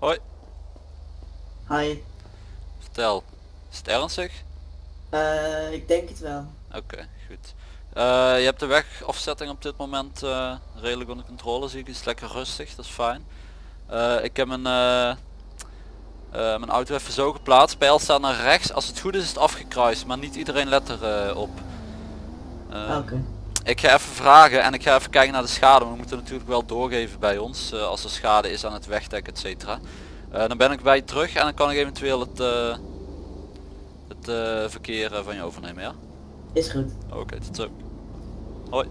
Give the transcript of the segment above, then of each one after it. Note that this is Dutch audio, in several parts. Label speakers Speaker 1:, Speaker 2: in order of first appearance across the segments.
Speaker 1: Hoi,
Speaker 2: Hi.
Speaker 1: vertel. Is het ernstig?
Speaker 2: Ik denk het wel.
Speaker 1: Oké, goed. Je hebt de wegafzetting op dit moment redelijk onder controle, zie ik. Het is lekker rustig, dat is fijn. Ik heb mijn auto even zo geplaatst. Pijl staat naar rechts. Als het goed is, is het afgekruist, maar niet iedereen let er op.
Speaker 2: Oké.
Speaker 1: Ik ga even vragen en ik ga even kijken naar de schade. We moeten natuurlijk wel doorgeven bij ons als er schade is aan het wegdek, etc. Dan ben ik bij je terug en dan kan ik eventueel het verkeer van je overnemen, ja?
Speaker 2: Is goed.
Speaker 1: Oké, tot zo. Hoi.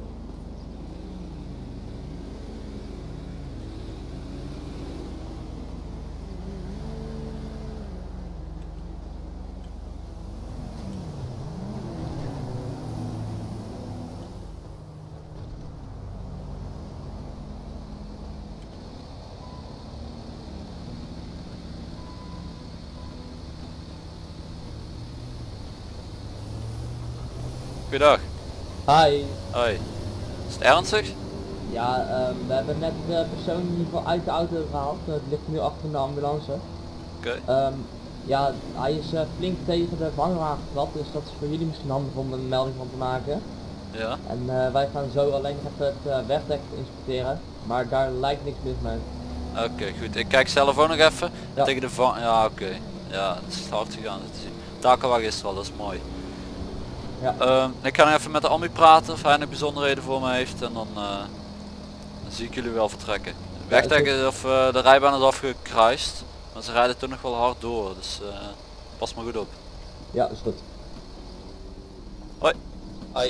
Speaker 1: Goeiedag.
Speaker 3: Hi.
Speaker 1: Hoi. Is het ernstig?
Speaker 3: Ja, we hebben net de persoon in ieder geval uit de auto gehaald. Het ligt nu achter in de ambulance.
Speaker 1: Oké.
Speaker 3: Ja, hij is flink tegen de vanger aangetrapt, dus dat is voor jullie misschien handig om een melding van te maken.
Speaker 1: Ja.
Speaker 3: En wij gaan zo alleen even het wegdek inspecteren, maar daar lijkt niks mis mee.
Speaker 1: Oké, goed. Ik kijk zelf ook nog even.
Speaker 3: Ja.
Speaker 1: Tegen de van. Ja, oké. Ja, het is hard gegaan. Takelwagen is er al, dat is mooi.
Speaker 3: Ja.
Speaker 1: Ik ga nog even met de ambu praten of hij nog bijzonderheden voor me heeft en dan zie ik jullie wel vertrekken. Wegdek of de rijbaan is afgekruist, maar ze rijden toch nog wel hard door, dus pas maar goed op.
Speaker 3: Ja, is goed.
Speaker 1: Hoi.
Speaker 3: Hoi.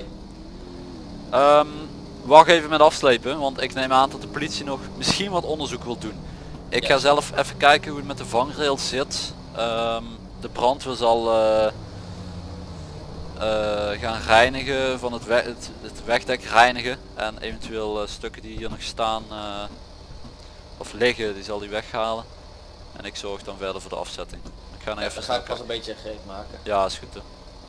Speaker 1: Wacht even met afslepen, want ik neem aan dat de politie nog misschien wat onderzoek wil doen. Ik ga zelf even kijken hoe het met de vangrails zit. De brandweer zal gaan reinigen van het wegdek reinigen en eventueel stukken die hier nog staan of liggen, die zal die weghalen. En ik zorg dan verder voor de afzetting. Ik ga nog even
Speaker 4: ga ik pas een beetje gereed maken.
Speaker 1: Ja, is goed hoor.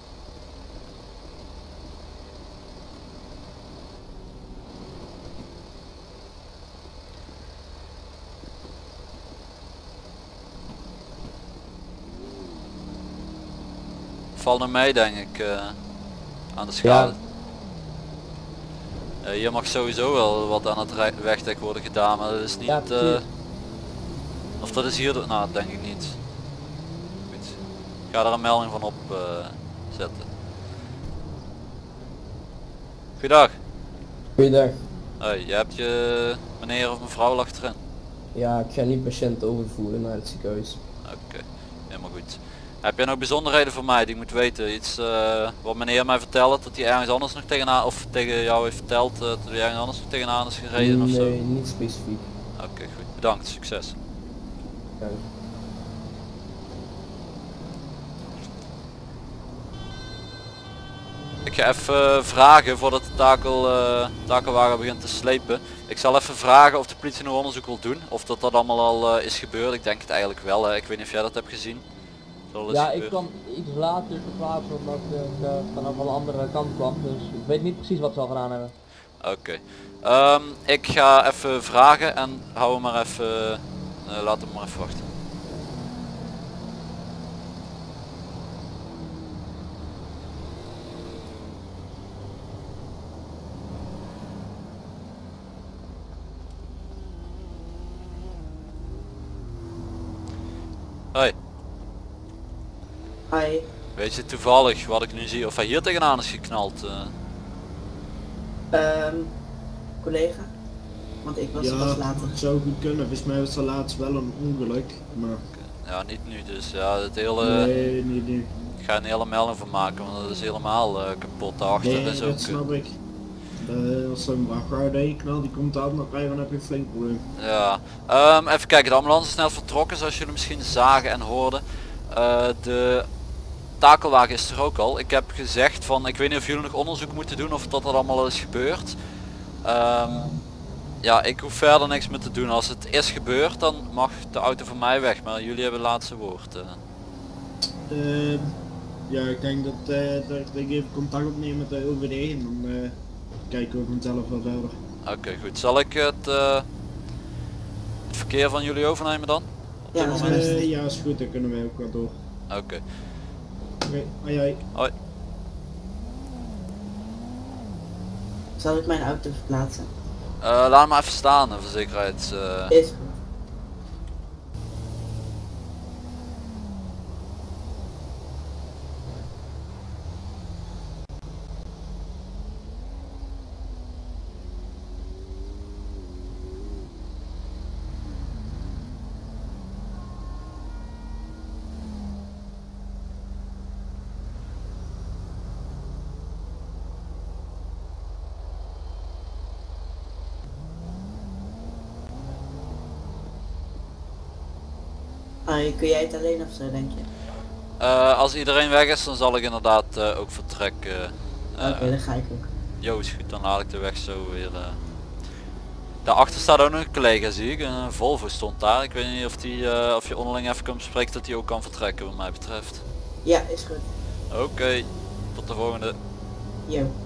Speaker 1: Valt nog mee denk ik aan de schade.
Speaker 3: Ja.
Speaker 1: Hier mag sowieso wel wat aan het wegdek worden gedaan, maar dat is niet...
Speaker 3: Ja,
Speaker 1: of dat is hier... Nou, dat denk ik niet. Goed. Ik ga daar een melding van op zetten. Goeiedag.
Speaker 5: Goeiedag.
Speaker 1: Hoi, je hebt je meneer of mevrouw lag erin?
Speaker 5: Ja, ik ga niet patiënten overvoeren naar het ziekenhuis.
Speaker 1: Oké, helemaal goed. Heb jij nog bijzonderheden voor mij die ik moet weten? Iets wat meneer mij vertelde dat hij ergens anders nog tegenaan, of tegen jou heeft verteld dat hij ergens anders nog tegenaan is gereden of zo?
Speaker 5: Nee, niet specifiek.
Speaker 1: Oké, goed. Bedankt, succes.
Speaker 5: Dank.
Speaker 1: Ik ga even vragen voordat de takelwagen begint te slepen. Ik zal even vragen of de politie nog onderzoek wil doen. Of dat allemaal al is gebeurd. Ik denk het eigenlijk wel. Hè. Ik weet niet of jij dat hebt gezien.
Speaker 3: Ja, ik kwam iets later verplaatsen omdat ik vanaf een andere kant kwam, dus ik weet niet precies wat ze al gedaan hebben.
Speaker 1: Oké. Ik ga even vragen en hou hem maar even, laat hem maar even wachten. Hoi.
Speaker 2: Hi.
Speaker 1: Weet je toevallig wat ik nu zie of hij hier tegenaan is geknald?
Speaker 2: Collega? Want ik was pas later.
Speaker 6: Het zou goed kunnen. Volgens mij was er laatst wel een ongeluk. Maar...
Speaker 1: Ja, niet nu dus. Ja, het hele...
Speaker 6: Nee, niet nu.
Speaker 1: Ik ga een hele melding van maken, want dat is helemaal kapot daarachter.
Speaker 6: Nee,
Speaker 1: is ook,
Speaker 6: dat snap ik. Als zo'n vrachtwagen knalt, die komt aan dan rijden, dan heb je een flink probleem.
Speaker 1: Ja, even kijken, de ambulance is snel vertrokken zoals jullie misschien zagen en hoorden. De takelwagen is er ook al. Ik heb gezegd van, ik weet niet of jullie nog onderzoek moeten doen of dat allemaal is gebeurd. Ja, ik hoef verder niks meer te doen. Als het is gebeurd, dan mag de auto van mij weg, maar jullie hebben het laatste woord.
Speaker 6: Ja, ik denk dat ik even contact opneem met de OVD en dan kijken we vanzelf wel verder.
Speaker 1: Oké, goed. Zal ik het verkeer van jullie overnemen dan? dit
Speaker 2: dat is
Speaker 1: moment?
Speaker 2: best.
Speaker 6: Ja, is goed, dan kunnen wij ook wel door.
Speaker 1: Oké.
Speaker 6: Oké, hoi.
Speaker 2: Zal ik mijn auto verplaatsen?
Speaker 1: Laat hem maar even staan, voor zekerheid.
Speaker 2: Is goed. Kun jij het alleen of zo, denk je?
Speaker 1: Als iedereen weg is, dan zal ik inderdaad ook vertrekken.
Speaker 2: Oké, dan ga ik ook.
Speaker 1: Jo, is goed, dan haal ik de weg zo weer. Daarachter staat ook nog een collega, zie ik. Een Volvo stond daar. Ik weet niet of, of je onderling even kunt bespreken dat hij ook kan vertrekken wat mij betreft.
Speaker 2: Ja, is goed.
Speaker 1: Oké, tot de volgende.
Speaker 2: Yo.